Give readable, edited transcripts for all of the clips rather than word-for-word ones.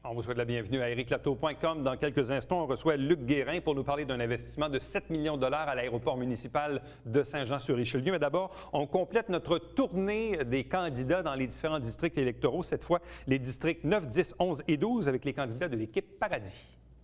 On vous souhaite la bienvenue à ericlateau.com. Dans quelques instants, on reçoit Luc Guérin pour nous parler d'un investissement de 7 millions de dollars à l'aéroport municipal de Saint-Jean-sur-Richelieu. Mais d'abord, on complète notre tournée des candidats dans les différents districts électoraux. Cette fois, les districts 9, 10, 11 et 12 avec les candidats de l'équipe Paradis.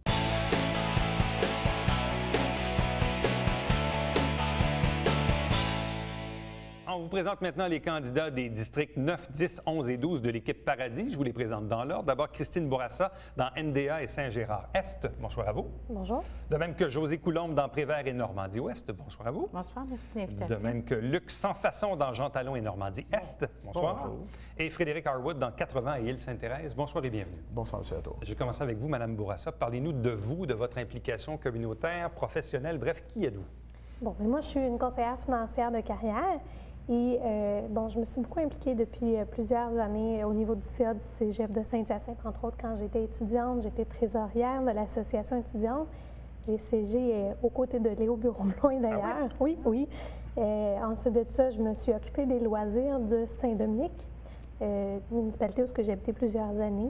On vous présente maintenant les candidats des districts 9, 10, 11 et 12 de l'équipe Paradis. Je vous les présente dans l'ordre. D'abord, Christine Bourassa dans NDA et Saint-Gérard-Est. Bonsoir à vous. Bonjour. De même que José Coulombe dans Prévert et Normandie-Ouest. Bonsoir à vous. Bonsoir, merci de l'invitation. De même que Luc Sans Façon dans Jean Talon et Normandie-Est. Bonsoir. Bonjour. Et Frédéric Harwood dans 80 et Île-Sainte-Thérèse. Bonsoir et bienvenue. Bonsoir, M. Latour. Je vais commencer avec vous, Mme Bourassa. Parlez-nous de vous, de votre implication communautaire, professionnelle. Bref, qui êtes-vous? Bon, moi, je suis une conseillère financière de carrière. Et je me suis beaucoup impliquée depuis plusieurs années au niveau du CA du Cégep de Saint-Hyacinthe. Entre autres, quand j'étais étudiante, j'étais trésorière de l'association étudiante. J'ai siégé aux côtés de Léo Bureau-Blouin, d'ailleurs. Ah oui? Oui, oui. Ensuite de ça, je me suis occupée des loisirs de Saint-Dominique, municipalité où j'ai habité plusieurs années.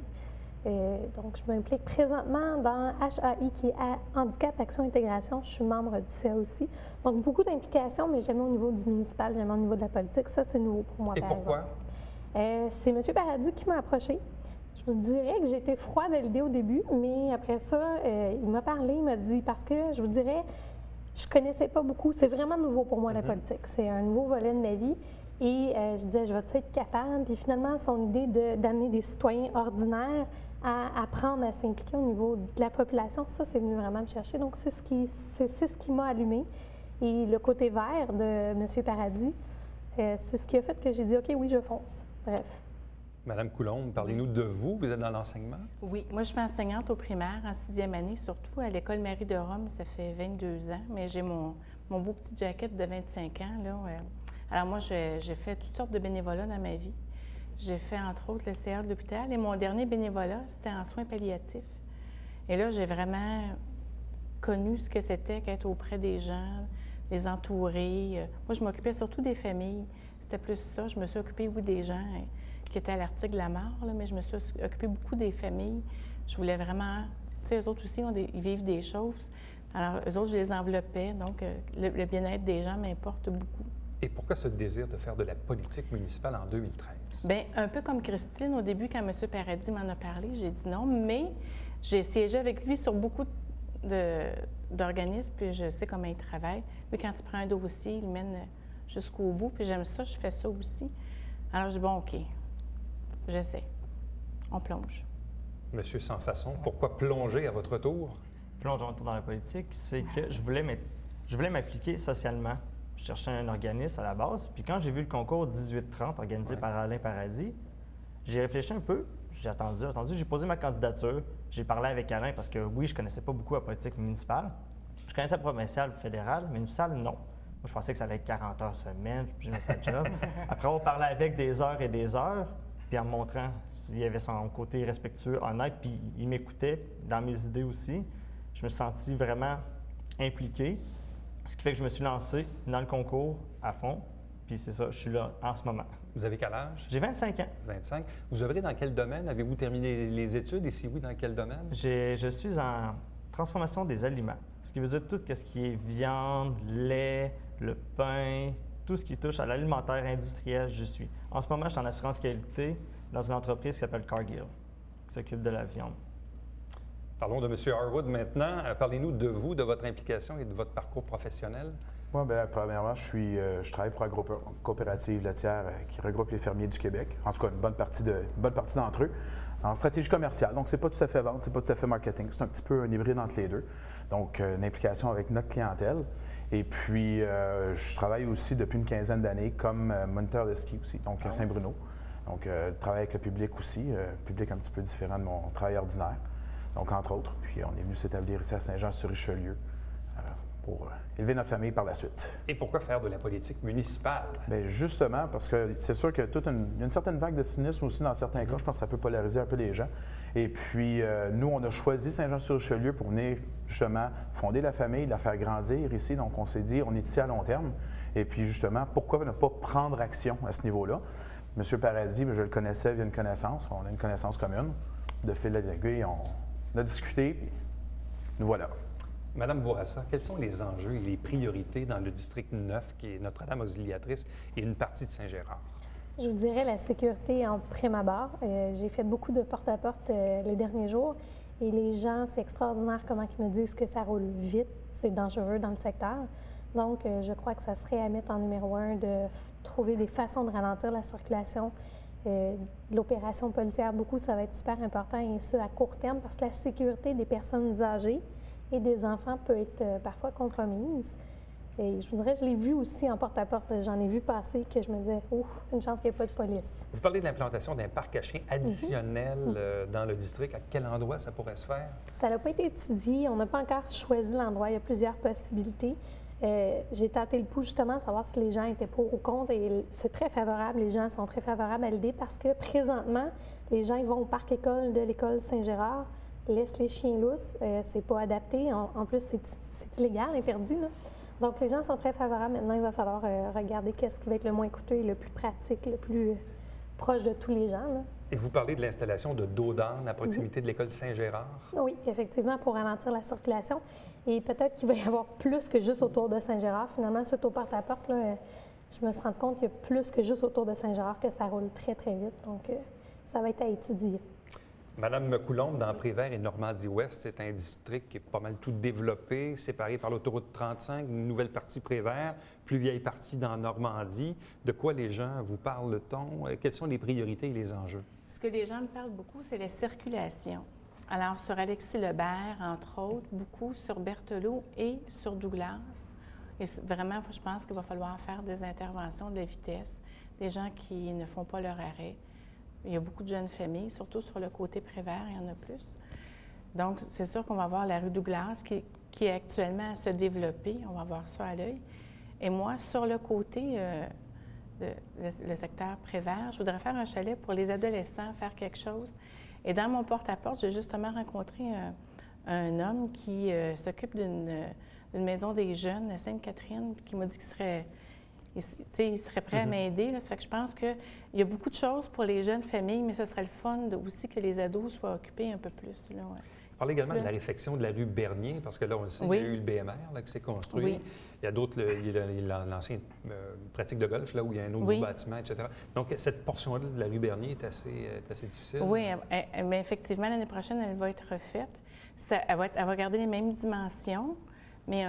Donc, je m'implique présentement dans HAI, qui est Handicap, Action, Intégration. Je suis membre du CA aussi. Donc, beaucoup d'implications, mais jamais au niveau du municipal, jamais au niveau de la politique. Ça, c'est nouveau pour moi. Et pourquoi? C'est M. Paradis qui m'a approché. Je vous dirais que j'étais froide à l'idée au début, mais après ça, il m'a parlé, il m'a dit, parce que je vous dirais, je ne connaissais pas beaucoup. C'est vraiment nouveau pour moi, la politique. C'est un nouveau volet de ma vie. Et je disais, je vais-tu être capable? Puis finalement, son idée d'amener des citoyens ordinaires à apprendre à s'impliquer au niveau de la population, ça, c'est venu vraiment me chercher. Donc, c'est ce qui m'a allumé. Et le côté vert de M. Paradis, c'est ce qui a fait que j'ai dit, OK, oui, je fonce. Bref. Madame Coulombe, parlez-nous de vous. Vous êtes dans l'enseignement? Oui, moi, je suis enseignante au primaire en 6e année, surtout à l'École Marie de Rome. Ça fait 22 ans, mais j'ai mon beau petit jacket de 25 ans, là. Alors moi, j'ai fait toutes sortes de bénévolats dans ma vie. J'ai fait, entre autres, le CA de l'hôpital. Et mon dernier bénévolat, c'était en soins palliatifs. Et là, j'ai vraiment connu ce que c'était qu'être auprès des gens, les entourer. Moi, je m'occupais surtout des familles. C'était plus ça. Je me suis occupée, oui, des gens qui étaient à l'article de la mort, là, mais je me suis occupée beaucoup des familles. Je voulais vraiment... Tu sais, eux autres aussi, ils vivent des choses. Alors, eux autres, je les enveloppais. Donc, le bien-être des gens m'importe beaucoup. Et pourquoi ce désir de faire de la politique municipale en 2013? Bien, un peu comme Christine, au début, quand M. Paradis m'en a parlé, j'ai dit non, mais j'ai siégé avec lui sur beaucoup d'organismes, puis je sais comment il travaille. Lui, quand il prend un dossier, il le mène jusqu'au bout, puis j'aime ça, je fais ça aussi. Alors, je dis, bon, OK, j'essaie. On plonge. Monsieur Sans Façon, pourquoi plonger à votre tour? Plongeons dans la politique, c'est que je voulais m'appliquer socialement. Je cherchais un organisme à la base. Puis quand j'ai vu le concours 1830 organisé par Alain Paradis, j'ai réfléchi un peu. J'ai attendu. J'ai posé ma candidature. J'ai parlé avec Alain parce que oui, je ne connaissais pas beaucoup la politique municipale. Je connaissais la provinciale, fédérale, mais municipale, non. Moi, je pensais que ça allait être 40 heures semaine, puis je me suis job. Après, on parlait avec des heures et des heures, puis en me montrant, il y avait son côté respectueux, honnête, puis il m'écoutait dans mes idées aussi. Je me suis senti vraiment impliqué. Ce qui fait que je me suis lancé dans le concours à fond. Puis c'est ça, je suis là en ce moment. Vous avez quel âge? J'ai 25 ans. 25. Vous œuvrez dans quel domaine? Avez-vous terminé les études? Et si oui, dans quel domaine? Je suis en transformation des aliments. Ce qui veut dire tout ce qui est viande, lait, le pain, tout ce qui touche à l'alimentaire industriel, je suis. En ce moment, je suis en assurance qualité dans une entreprise qui s'appelle Cargill, qui s'occupe de la viande. Parlons de M. Harwood maintenant. Parlez-nous de vous, de votre implication et de votre parcours professionnel. Moi, bien, premièrement, je travaille pour la coopérative laitière qui regroupe les fermiers du Québec. En tout cas, une bonne partie d'entre eux. En stratégie commerciale. Donc, c'est pas tout à fait vente, c'est pas tout à fait marketing. C'est un petit peu un hybride entre les deux. Donc, une implication avec notre clientèle. Et puis, je travaille aussi depuis une quinzaine d'années comme moniteur de ski aussi, donc à Saint-Bruno. Donc, je travaille avec le public aussi, public un petit peu différent de mon travail ordinaire. Donc, entre autres. Puis, on est venu s'établir ici à Saint-Jean-sur-Richelieu pour élever notre famille par la suite. Et pourquoi faire de la politique municipale? Bien, justement, parce que c'est sûr qu'il y a une certaine vague de cynisme aussi dans certains cas. Je pense que ça peut polariser un peu les gens. Et puis, nous, on a choisi Saint-Jean-sur-Richelieu pour venir, justement, fonder la famille, la faire grandir ici. Donc, on s'est dit, on est ici à long terme. Et puis, justement, pourquoi ne pas prendre action à ce niveau-là? M. Paradis, je le connaissais via une connaissance. On a une connaissance commune. De fil à l'aiguille, on a discuté, puis nous voilà. Madame Bourassa, quels sont les enjeux et les priorités dans le district 9, qui est Notre-Dame Auxiliatrice et une partie de Saint-Gérard? Je vous dirais la sécurité en prime abord. J'ai fait beaucoup de porte-à-porte les derniers jours et les gens, c'est extraordinaire comment ils me disent que ça roule vite, c'est dangereux dans le secteur. Donc, je crois que ça serait à mettre en numéro 1 de trouver des façons de ralentir la circulation. L'opération policière, beaucoup, ça va être super important et ce, à court terme, parce que la sécurité des personnes âgées et des enfants peut être parfois compromise. Et je voudrais, je l'ai vu aussi en porte-à-porte, j'en ai vu passer que je me disais, oh, une chance qu'il n'y ait pas de police. Vous parlez de l'implantation d'un parc à chiens additionnel dans le district. À quel endroit ça pourrait se faire? Ça n'a pas été étudié, on n'a pas encore choisi l'endroit, il y a plusieurs possibilités. J'ai tâté le pouls justement, savoir si les gens étaient pour ou contre, et c'est très favorable, les gens sont très favorables à l'idée parce que présentement, les gens ils vont au parc-école de l'école Saint-Gérard, laissent les chiens lousses, c'est pas adapté, en plus c'est illégal, interdit, là. Donc les gens sont très favorables. Maintenant, il va falloir regarder qu'est-ce qui va être le moins coûteux et le plus pratique, le plus proche de tous les gens, là. Et vous parlez de l'installation de dos d'âne à proximité de l'école Saint-Gérard? Oui, effectivement, pour ralentir la circulation. Et peut-être qu'il va y avoir plus que juste autour de Saint-Gérard. Finalement, suite au porte-à-porte, là, je me suis rendu compte qu'il y a plus que juste autour de Saint-Gérard que ça roule très, très vite. Donc, ça va être à étudier. Madame Coulombe, dans Prévert et Normandie-Ouest, c'est un district qui est pas mal tout développé, séparé par l'autoroute 35, une nouvelle partie Prévert, plus vieille partie dans Normandie. De quoi les gens vous parlent-t-on? Quelles sont les priorités et les enjeux? Ce que les gens me parlent beaucoup, c'est la circulation. Alors, sur Alexis-Lebert, entre autres, beaucoup sur Berthelot et sur Douglas. Et vraiment, je pense qu'il va falloir faire des interventions de la vitesse, des gens qui ne font pas leur arrêt. Il y a beaucoup de jeunes familles, surtout sur le côté Prévert, il y en a plus. Donc, c'est sûr qu'on va voir la rue Douglas qui est actuellement à se développer. On va voir ça à l'œil. Et moi, sur le côté, le secteur Prévert, je voudrais faire un chalet pour les adolescents, faire quelque chose. Et dans mon porte-à-porte, j'ai justement rencontré un homme qui s'occupe d'une maison des jeunes à Sainte-Catherine, qui m'a dit qu'il serait... Il serait prêt à m'aider. Ça fait que je pense qu'il y a beaucoup de choses pour les jeunes familles, mais ce serait le fun aussi que les ados soient occupés un peu plus. Là, ouais. Vous parlez également de la réfection de la rue Bernier, parce que là, on le sait, il y a eu le BMR là, qui s'est construit. Oui. Il y a d'autres, il y a l'ancienne pratique de golf, là, où il y a un autre bâtiment, etc. Donc, cette portion-là de la rue Bernier est assez difficile. Oui, mais effectivement, l'année prochaine, elle va être refaite. Elle va garder les mêmes dimensions, mais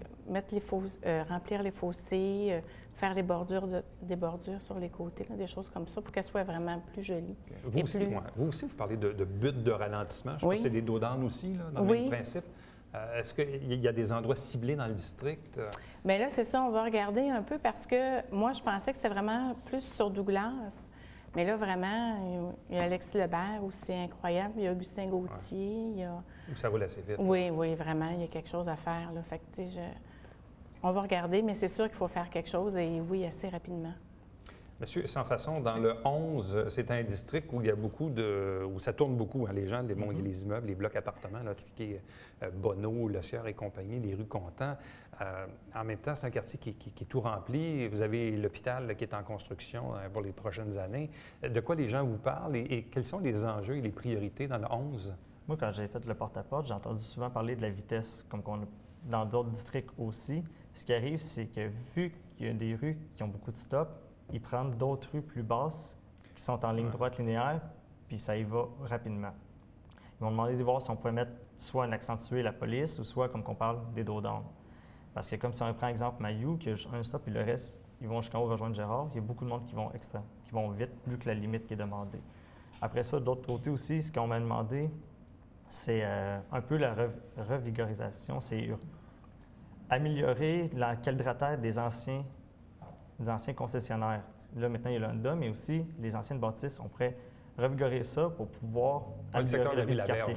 remplir les fossés, faire des bordures sur les côtés, là, des choses comme ça, pour qu'elle soit vraiment plus jolie. Vous aussi, vous parlez de but de ralentissement. Je pense que c'est des dos d'âne aussi, là, dans le même principe. Est-ce qu'il y a des endroits ciblés dans le district? Bien là, c'est ça, on va regarder un peu parce que moi, je pensais que c'était vraiment plus sur Douglas. Mais là, vraiment, il y a Alexis Lebert aussi incroyable, il y a Augustin Gauthier, il y a... Ça roule assez vite. Oui, vraiment, il y a quelque chose à faire, là. Fait que, tu sais, on va regarder, mais c'est sûr qu'il faut faire quelque chose et oui, assez rapidement. Monsieur Sans Façon, dans le 11, c'est un district où il y a beaucoup où ça tourne beaucoup, hein, les gens, il y a les immeubles, les blocs appartements, là, tout ce qui est Bonneau, Le Sieur et compagnie, les rues Contant. En même temps, c'est un quartier qui est tout rempli. Vous avez l'hôpital qui est en construction pour les prochaines années. De quoi les gens vous parlent et quels sont les enjeux et les priorités dans le 11? Moi, quand j'ai fait le porte-à-porte, j'ai entendu souvent parler de la vitesse, comme qu'on a dans d'autres districts aussi. Ce qui arrive, c'est que vu qu'il y a des rues qui ont beaucoup de stops, ils prennent d'autres rues plus basses qui sont en ligne droite linéaire, puis ça y va rapidement. Ils m'ont demandé de voir si on pouvait mettre soit un accentuer la police ou soit, comme qu'on parle, des dos d'âne. Parce que comme si on prend exemple Mayou, qui a juste un stop et le reste, ils vont jusqu'en haut rejoindre Gérard, il y a beaucoup de monde qui vont vite, plus que la limite qui est demandée. Après ça, d'autre côté aussi, ce qu'on m'a demandé, c'est un peu la revigorisation, c'est améliorer la quadratère des anciens concessionnaires. Là, maintenant, il y a l'Honda, mais aussi les anciennes bâtisses. On pourrait revigorer ça pour pouvoir améliorer la vie du quartier.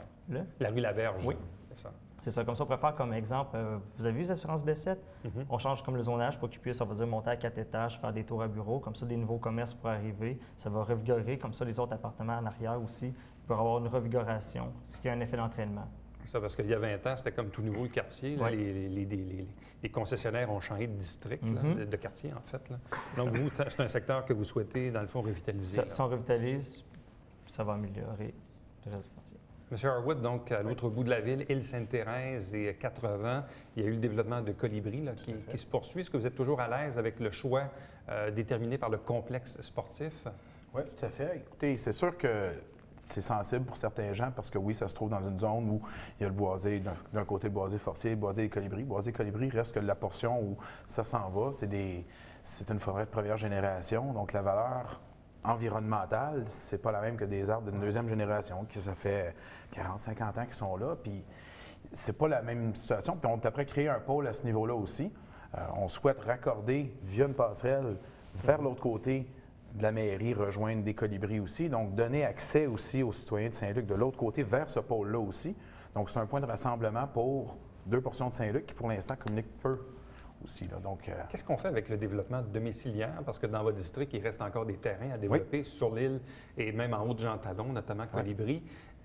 La rue Laverge. Oui. C'est ça. C'est ça. Comme ça, on pourrait faire comme exemple, vous avez vu les assurances B7? On change comme le zonage pour qu'ils puissent, on va dire, monter à 4 étages, faire des tours à bureaux. Comme ça, des nouveaux commerces pourraient arriver. Ça va revigorer. Comme ça, les autres appartements en arrière aussi, il pourrait avoir une revigoration, ce qui a un effet d'entraînement. Ça, parce qu'il y a 20 ans, c'était comme tout nouveau le quartier. Là. Oui. Les concessionnaires ont changé de district, là, de quartier, en fait. Là. Donc, ça. vous, c'est un secteur que vous souhaitez, dans le fond, revitaliser. Si on revitalise, ça va améliorer le reste du quartier. Monsieur Harwood, donc, à l'autre bout de la ville, Île-Sainte-Thérèse et 80, il y a eu le développement de Colibri là, qui se poursuit. Est-ce que vous êtes toujours à l'aise avec le choix déterminé par le complexe sportif? Oui, tout à fait. Écoutez, c'est sûr que c'est sensible pour certains gens parce que oui, ça se trouve dans une zone où il y a le boisé, d'un côté le boisé forcier, le boisé des colibris. Le boisé colibri reste que la portion où ça s'en va, c'est une forêt de première génération, donc la valeur environnementale, c'est pas la même que des arbres d'une deuxième génération, qui ça fait 40-50 ans qu'ils sont là, puis c'est pas la même situation. Puis on est après créer un pôle à ce niveau-là aussi. On souhaite raccorder via une passerelle vers l'autre côté de la mairie, rejoindre des colibris aussi, donc donner accès aussi aux citoyens de Saint-Luc de l'autre côté vers ce pôle-là aussi. Donc c'est un point de rassemblement pour 2 portions de Saint-Luc qui pour l'instant communiquent peu aussi. Là. Donc, qu'est-ce qu'on fait avec le développement domiciliaire? Parce que dans votre district, il reste encore des terrains à développer sur l'île et même en haut de Jean Talon, notamment Colibri.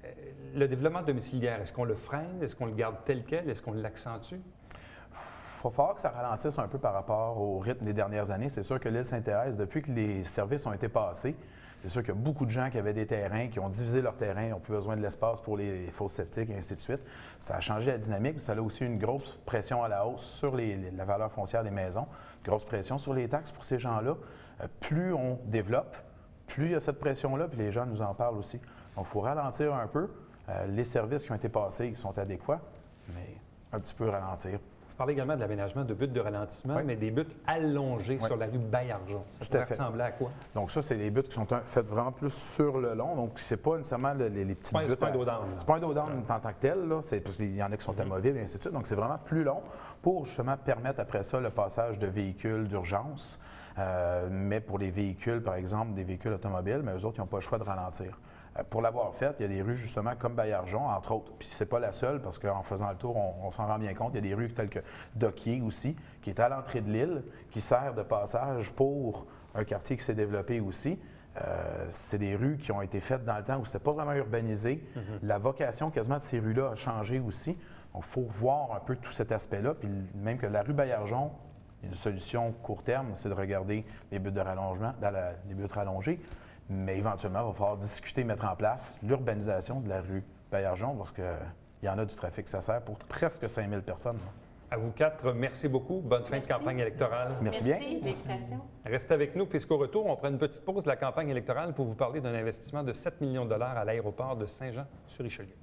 Le développement domiciliaire, est-ce qu'on le freine? Est-ce qu'on le garde tel quel? Est-ce qu'on l'accentue? Il va falloir que ça ralentisse un peu par rapport au rythme des dernières années. C'est sûr que l'île Sainte-Thérèse, depuis que les services ont été passés, c'est sûr qu'il y a beaucoup de gens qui avaient des terrains, qui ont divisé leurs terrains, n'ont plus besoin de l'espace pour les fosses septiques et ainsi de suite. Ça a changé la dynamique, mais ça a aussi une grosse pression à la hausse sur la valeur foncière des maisons, grosse pression sur les taxes pour ces gens-là. Plus on développe, plus il y a cette pression-là, puis les gens nous en parlent aussi. Donc, il faut ralentir un peu. Les services qui ont été passés ils sont adéquats, mais un petit peu ralentir. Vous parlez également de l'aménagement de buts de ralentissement, mais des buts allongés sur la rue Bayarjon. Ça pourrait ressembler à quoi? Donc ça, c'est des buts qui sont faits vraiment plus sur le long. Donc, c'est pas nécessairement les petits buts. C'est pas un dos down. C'est pas un dos down en tant que tel. Là. Parce qu'il y en a qui sont amovibles et ainsi de suite. Donc, c'est vraiment plus long pour justement permettre après ça le passage de véhicules d'urgence. Mais pour les véhicules, par exemple, des véhicules automobiles, mais eux autres, ils n'ont pas le choix de ralentir. Pour l'avoir fait, il y a des rues justement comme Bayarjon, entre autres. Puis c'est pas la seule, parce qu'en faisant le tour, on s'en rend bien compte. Il y a des rues telles que Docquier aussi, qui est à l'entrée de l'île, qui sert de passage pour un quartier qui s'est développé aussi. C'est des rues qui ont été faites dans le temps où c'était pas vraiment urbanisé. La vocation quasiment de ces rues-là a changé aussi. Donc, il faut voir un peu tout cet aspect-là. Puis même que la rue Bayarjon, une solution court terme, c'est de regarder les buts de rallongement, les buts rallongés. Mais éventuellement, il va falloir discuter, mettre en place l'urbanisation de la rue Bayarjon parce qu'il y en a du trafic. Ça sert pour presque 5000 personnes. À vous quatre, merci beaucoup. Bonne fin de campagne électorale. Merci bien. Merci de l'expression. Restez avec nous, puisqu'au retour, on prend une petite pause de la campagne électorale pour vous parler d'un investissement de 7 millions de dollars à l'aéroport de Saint-Jean-sur-Richelieu.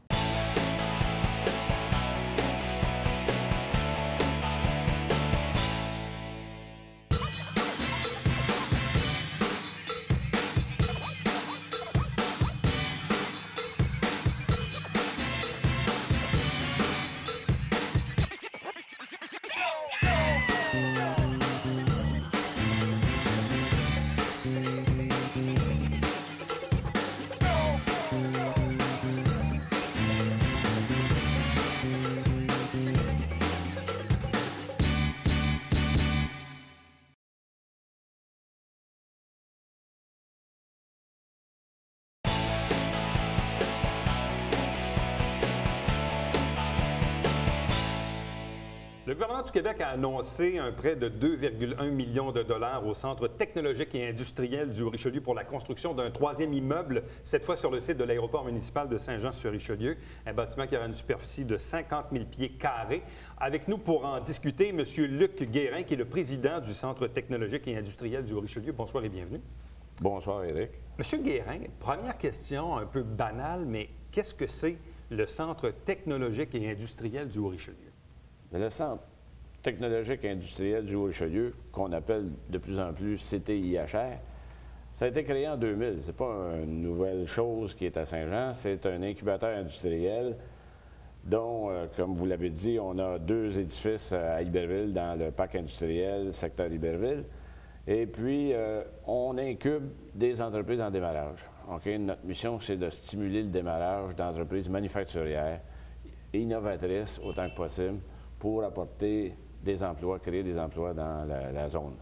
Le gouvernement du Québec a annoncé un prêt de 2,1 millions de dollars au Centre technologique et industriel du Richelieu pour la construction d'un troisième immeuble, cette fois sur le site de l'aéroport municipal de Saint-Jean-sur-Richelieu, un bâtiment qui aura une superficie de 50 000 pieds carrés. Avec nous pour en discuter, M. Luc Guérin, qui est le président du Centre technologique et industriel du Richelieu. Bonsoir et bienvenue. Bonsoir, Éric. M. Guérin, première question un peu banale, mais qu'est-ce que c'est le Centre technologique et industriel du Richelieu? Le Centre technologique et industriel du Haut-Richelieu, qu'on appelle de plus en plus CTIHR, ça a été créé en 2000. Ce n'est pas une nouvelle chose qui est à Saint-Jean. C'est un incubateur industriel dont, comme vous l'avez dit, on a 2 édifices à Iberville, dans le parc industriel, secteur Iberville. Et puis, on incube des entreprises en démarrage. Okay? Notre mission, c'est de stimuler le démarrage d'entreprises manufacturières, innovatrices autant que possible, pour apporter des emplois, créer des emplois dans la zone.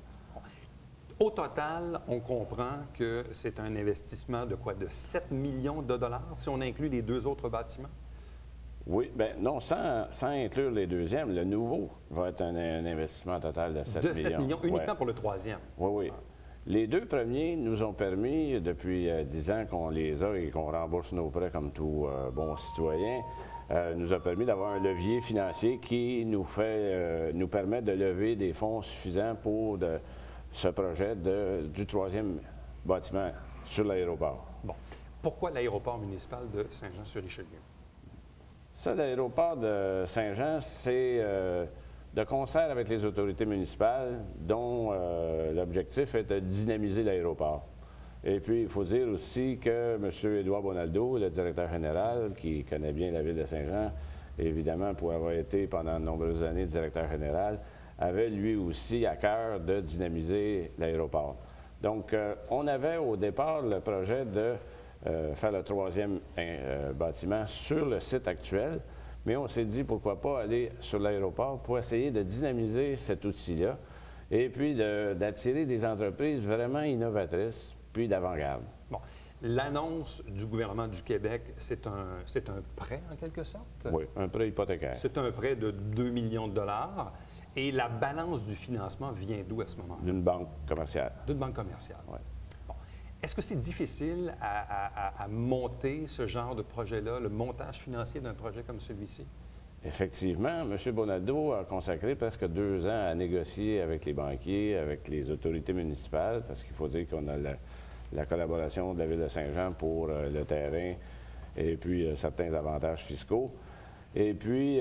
Au total, on comprend que c'est un investissement de quoi? De 7 millions de dollars si on inclut les 2 autres bâtiments? Oui, bien non, sans inclure les deuxièmes, le nouveau va être un investissement total de 7 millions. De 7 millions uniquement pour le troisième. Oui, oui. Les deux premiers nous ont permis, depuis 10 ans qu'on les a et qu'on rembourse nos prêts comme tout bon citoyen, nous a permis d'avoir un levier financier qui nous permet de lever des fonds suffisants pour ce projet du troisième bâtiment sur l'aéroport. Bon. Pourquoi l'aéroport municipal de Saint-Jean-sur-Richelieu? Ça, l'aéroport de Saint-Jean, c'est de concert avec les autorités municipales dont l'objectif est de dynamiser l'aéroport. Et puis, il faut dire aussi que M. Édouard Bonaldo, le directeur général, qui connaît bien la ville de Saint-Jean, évidemment, pour avoir été pendant de nombreuses années directeur général, avait lui aussi à cœur de dynamiser l'aéroport. Donc, on avait au départ le projet de faire le troisième bâtiment sur le site actuel, mais on s'est dit pourquoi pas aller sur l'aéroport pour essayer de dynamiser cet outil-là et puis d'attirer des entreprises vraiment innovatrices puis d'avant-garde. Bon. L'annonce du gouvernement du Québec, c'est un prêt en quelque sorte? Oui, un prêt hypothécaire. C'est un prêt de 2 millions de dollars. Et la balance du financement vient d'où à ce moment-là? D'une banque commerciale. D'une banque commerciale. Oui. Bon. Est-ce que c'est difficile à monter ce genre de projet-là, le montage financier d'un projet comme celui-ci? Effectivement, M. Bonaldo a consacré presque 2 ans à négocier avec les banquiers, avec les autorités municipales, parce qu'il faut dire qu'on a la collaboration de la Ville de Saint-Jean pour le terrain et puis certains avantages fiscaux. Et puis,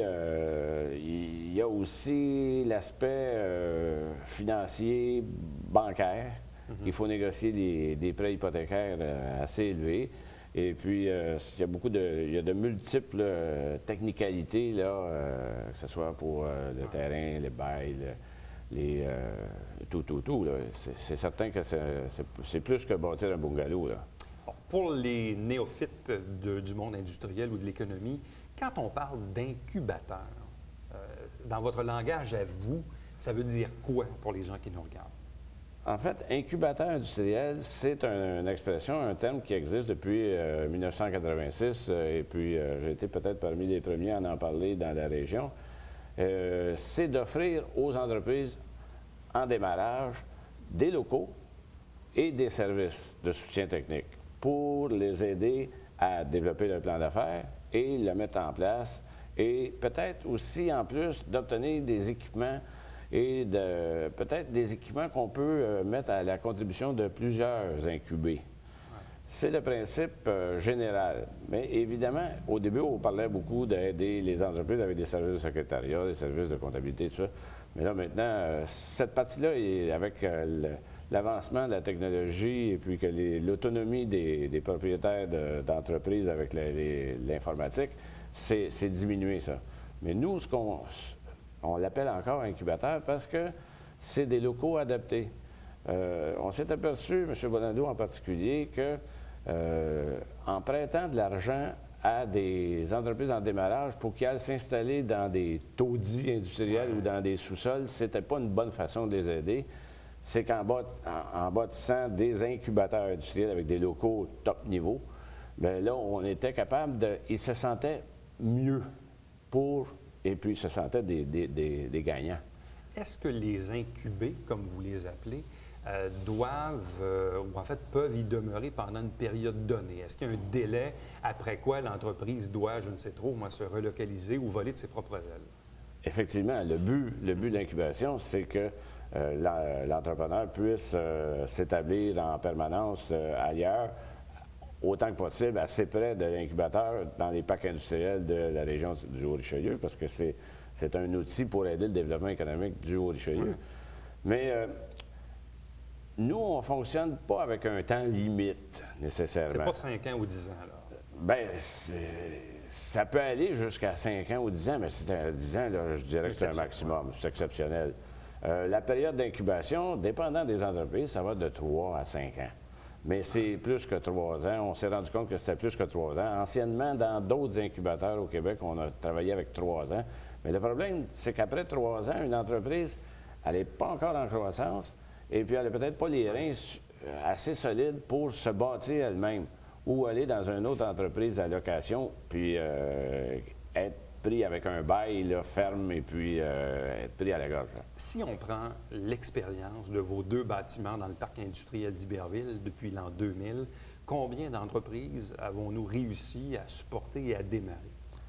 il y a aussi l'aspect financier, bancaire. Il faut négocier des prêts hypothécaires assez élevés. Et puis, il y a de multiples technicalités, là, que ce soit pour le terrain, les bails, tout. Là. C'est certain que c'est plus que bâtir un bungalow, là. Bon, pour les néophytes du monde industriel ou de l'économie, quand on parle d'incubateur, dans votre langage à vous, ça veut dire quoi pour les gens qui nous regardent? En fait, incubateur industriel, c'est une expression, un terme qui existe depuis 1986, et puis j'ai été peut-être parmi les premiers à en parler dans la région. C'est d'offrir aux entreprises en démarrage des locaux et des services de soutien technique pour les aider à développer leur plan d'affaires et le mettre en place, et peut-être aussi, en plus, d'obtenir des équipements et peut-être des équipements qu'on peut mettre à la contribution de plusieurs incubés. C'est le principe général. Mais évidemment, au début, on parlait beaucoup d'aider les entreprises avec des services de secrétariat, des services de comptabilité, tout ça. Mais là, maintenant, cette partie-là, avec l'avancement de la technologie et puis que l'autonomie des propriétaires d'entreprises avec l'informatique, c'est diminué, ça. Mais nous, on l'appelle encore incubateur parce que c'est des locaux adaptés. On s'est aperçu, M. Bonaldo en particulier, que en prêtant de l'argent à des entreprises en démarrage pour qu'ils aillent s'installer dans des taudis industriels ou dans des sous-sols, c'était pas une bonne façon de les aider. C'est qu'en bâtissant des incubateurs industriels avec des locaux top niveau, bien là, on était capable ils se sentaient mieux et puis ils se sentaient des gagnants. Est-ce que les incubés, comme vous les appelez, doivent, ou en fait peuvent y demeurer pendant une période donnée? Est-ce qu'il y a un délai après quoi l'entreprise doit, je ne sais trop, se relocaliser ou voler de ses propres ailes? Effectivement, le but de l'incubation, c'est que l'entrepreneur puisse s'établir en permanence ailleurs, autant que possible, assez près de l'incubateur dans les parcs industriels de la région du Haut-Richelieu, parce que c'est un outil pour aider le développement économique du Haut-Richelieu. Mais nous, on ne fonctionne pas avec un temps limite, nécessairement. C'est pas 5 ans ou 10 ans, là? Bien, ça peut aller jusqu'à 5 ans ou 10 ans, mais c'est à 10 ans, là, je dirais que c'est un maximum. C'est exceptionnel. La période d'incubation, dépendant des entreprises, ça va de 3 à 5 ans. Mais c'est plus que 3 ans. On s'est rendu compte que c'était plus que 3 ans. Anciennement, dans d'autres incubateurs au Québec, on a travaillé avec 3 ans. Mais le problème, c'est qu'après 3 ans, une entreprise, elle n'est pas encore en croissance et puis elle n'a peut-être pas les reins assez solides pour se bâtir elle-même ou aller dans une autre entreprise à location puis être pris avec un bail là, ferme et puis être pris à la gorge. Si on prend l'expérience de vos 2 bâtiments dans le parc industriel d'Iberville depuis l'an 2000, combien d'entreprises avons-nous réussi à supporter et à démarrer?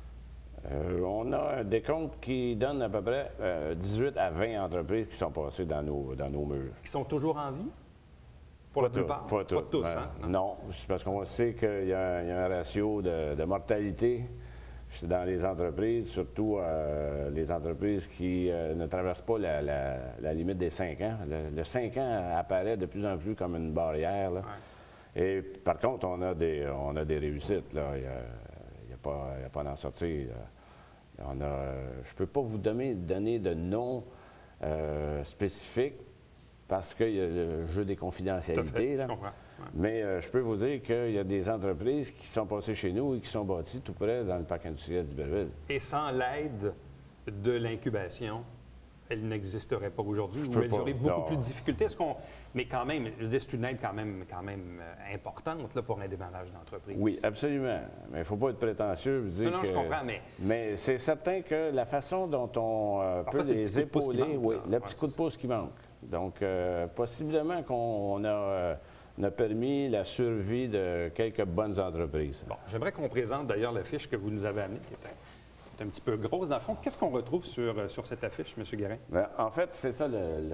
On a un décompte qui donne à peu près 18 à 20 entreprises qui sont passées dans nos murs. Qui sont toujours en vie? Pour la plupart? Pas tous, hein? Non, c'est parce qu'on sait qu'il y a un ratio de mortalité dans les entreprises, surtout les entreprises qui ne traversent pas la limite des 5 ans. Le 5 ans apparaît de plus en plus comme une barrière. Là. Ouais. Et par contre, on a des réussites. Là. Il n'y a pas d'en sortir. Je ne peux pas vous donner de noms spécifiques parce qu'il y a le jeu des confidentialités. Là. Je comprends. Ouais. Mais je peux vous dire qu'il y a des entreprises qui sont passées chez nous et qui sont bâties tout près dans le parc industriel d'Iberville. Et sans l'aide de l'incubation, elle n'existerait pas aujourd'hui ou elle aurait beaucoup plus de difficultés. Mais quand même, je veux dire, c'est une aide quand même importante là, pour un démarrage d'entreprise. Oui, absolument. Mais il ne faut pas être prétentieux. Dire non, je comprends, mais... Mais c'est certain que la façon dont on peut les épauler, le petit coup de pouce qui manque. Donc, possiblement qu'on a permis la survie de quelques bonnes entreprises. Bon, j'aimerais qu'on présente d'ailleurs la fiche que vous nous avez amenée, qui est un petit peu grosse. Dans le fond, qu'est-ce qu'on retrouve sur cette affiche, M. Guérin? Bien, en fait, c'est ça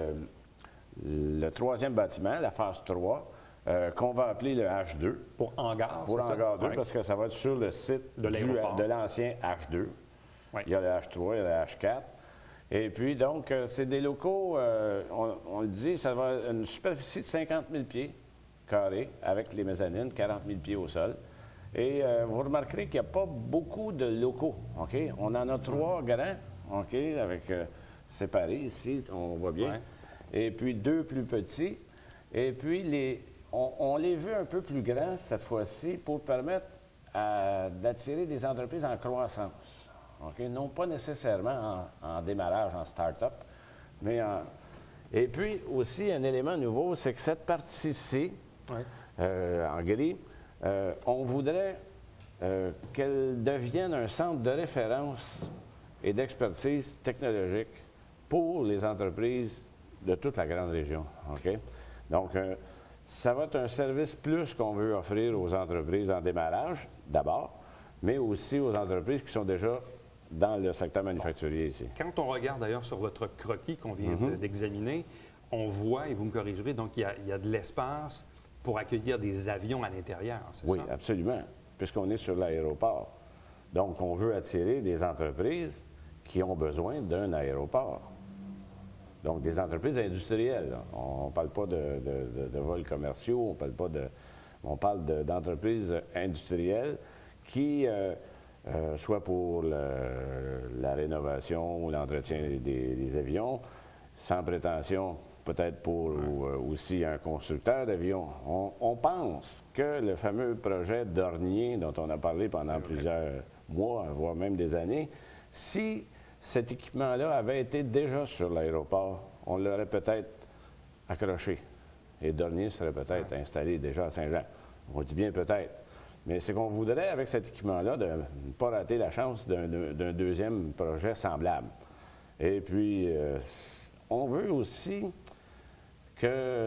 le 3e bâtiment, la phase 3, qu'on va appeler le H2. Pour hangar, Pour c'est hangar ça? 2, Ouais. parce que ça va être sur le site de l'ancien H2. Ouais. Il y a le H3, il y a le H4. Et puis, donc, c'est des locaux, on le dit, ça va être une superficie de 50 000 pieds carrés avec les mezzanines, 40 000 pieds au sol. Et vous remarquerez qu'il n'y a pas beaucoup de locaux, OK? On en a 3 grands, OK, avec séparés ici, on voit bien. Ouais. Et puis 2 plus petits. Et puis, on les veut un peu plus grands cette fois-ci pour permettre d'attirer des entreprises en croissance. Okay? Non pas nécessairement en démarrage, en start-up, mais Et puis aussi, un élément nouveau, c'est que cette partie-ci, en gris, on voudrait qu'elle devienne un centre de référence et d'expertise technologique pour les entreprises de toute la grande région. Okay? Donc, ça va être un service plus qu'on veut offrir aux entreprises en démarrage, d'abord, mais aussi aux entreprises qui sont déjà dans le secteur manufacturier ici. Quand on regarde d'ailleurs sur votre croquis qu'on vient d'examiner, on voit, et vous me corrigerez, donc il y a de l'espace pour accueillir des avions à l'intérieur, c'est ça? Oui, absolument, puisqu'on est sur l'aéroport. Donc, on veut attirer des entreprises qui ont besoin d'un aéroport. Donc, des entreprises industrielles. Là. On ne parle pas de vols commerciaux, on parle d'entreprises industrielles qui, soit pour la rénovation ou l'entretien des avions, sans prétention, peut-être pour aussi un constructeur d'avions. On pense que le fameux projet Dornier, dont on a parlé pendant plusieurs mois, voire même des années, si cet équipement-là avait été déjà sur l'aéroport, on l'aurait peut-être accroché. Et Dornier serait peut-être installé déjà à Saint-Jean. On dit bien peut-être. Mais c'est qu'on voudrait, avec cet équipement-là, de ne pas rater la chance d'un deuxième projet semblable. Et puis, on veut aussi que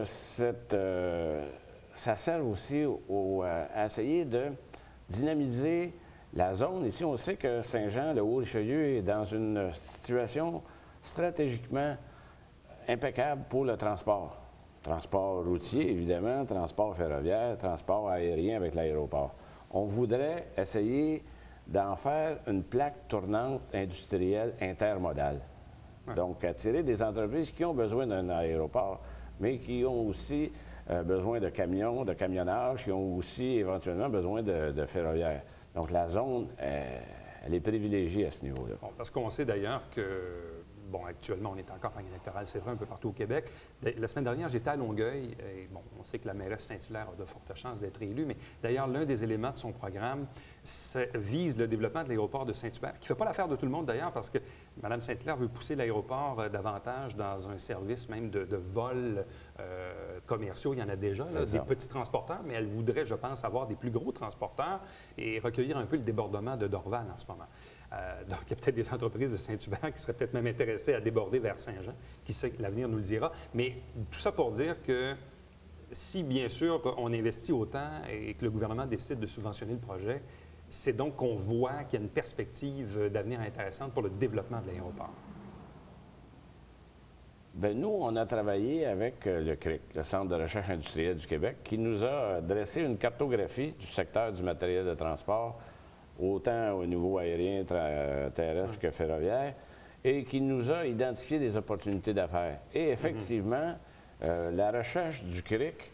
ça serve aussi à essayer de dynamiser la zone. Ici, on sait que Saint-Jean, le Haut-Richelieu, est dans une situation stratégiquement impeccable pour le transport. Transport routier, évidemment, transport ferroviaire, transport aérien avec l'aéroport. On voudrait essayer d'en faire une plaque tournante industrielle intermodale. Donc, attirer des entreprises qui ont besoin d'un aéroport, mais qui ont aussi besoin de camions, de camionnage, qui ont aussi éventuellement besoin de ferroviaire. Donc, la zone, elle est privilégiée à ce niveau-là. Bon, parce qu'on sait d'ailleurs que, bon, actuellement, on est en campagne électorale, c'est vrai, un peu partout au Québec. La semaine dernière, j'étais à Longueuil, et bon, on sait que la mairesse Saint-Hilaire a de fortes chances d'être élue, mais d'ailleurs, l'un des éléments de son programme vise le développement de l'aéroport de Saint-Hubert, qui ne fait pas l'affaire de tout le monde d'ailleurs, parce que Mme Saint-Hilaire veut pousser l'aéroport davantage dans un service même de vols commerciaux. Il y en a déjà, là, des petits transporteurs, mais elle voudrait, je pense, avoir des plus gros transporteurs et recueillir un peu le débordement de Dorval en ce moment. Donc, il y a peut-être des entreprises de Saint-Hubert qui seraient peut-être même intéressées à déborder vers Saint-Jean. Qui sait, l'avenir nous le dira. Mais tout ça pour dire que si, bien sûr, on investit autant et que le gouvernement décide de subventionner le projet, c'est donc qu'on voit qu'il y a une perspective d'avenir intéressante pour le développement de l'aéroport. Bien, nous, on a travaillé avec le CRIC, le Centre de recherche industrielle du Québec, qui nous a dressé une cartographie du secteur du matériel de transport, autant au niveau aérien, terrestre que ferroviaire, et qui nous a identifié des opportunités d'affaires. Et effectivement, la recherche du CRIC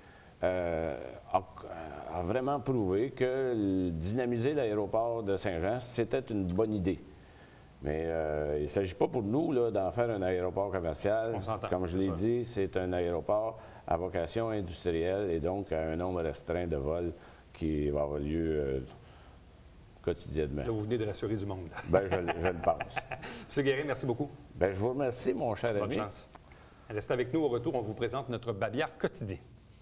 a vraiment prouvé que dynamiser l'aéroport de Saint-Jean, c'était une bonne idée. Mais il ne s'agit pas pour nous d'en faire un aéroport commercial. Comme je l'ai dit, c'est un aéroport à vocation industrielle et donc à un nombre restreint de vols qui va avoir lieu quotidiennement. Là, vous venez de rassurer du monde. Bien, je le pense. M. Guérin, merci beaucoup. Bien, je vous remercie, mon cher ami. Bonne chance. Restez avec nous. Au retour, on vous présente notre Babillard quotidien.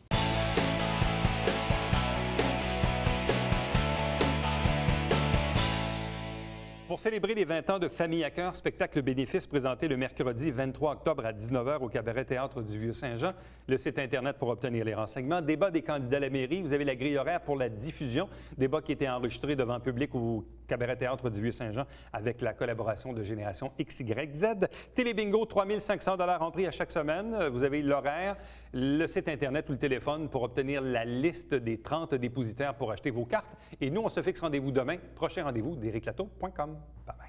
Pour célébrer les 20 ans de Famille à cœur, spectacle bénéfice présenté le mercredi 23 octobre à 19h au Cabaret Théâtre du Vieux-Saint-Jean. Le site Internet pour obtenir les renseignements. Débat des candidats à la mairie. Vous avez la grille horaire pour la diffusion. Débat qui était enregistré devant public au Cabaret Théâtre du Vieux-Saint-Jean avec la collaboration de Génération XYZ. Télébingo, 3 500 $ en prix à chaque semaine. Vous avez l'horaire, le site Internet ou le téléphone pour obtenir la liste des 30 dépositaires pour acheter vos cartes. Et nous, on se fixe rendez-vous demain. Prochain rendez-vous, d'ericlateau.com. Bye bye.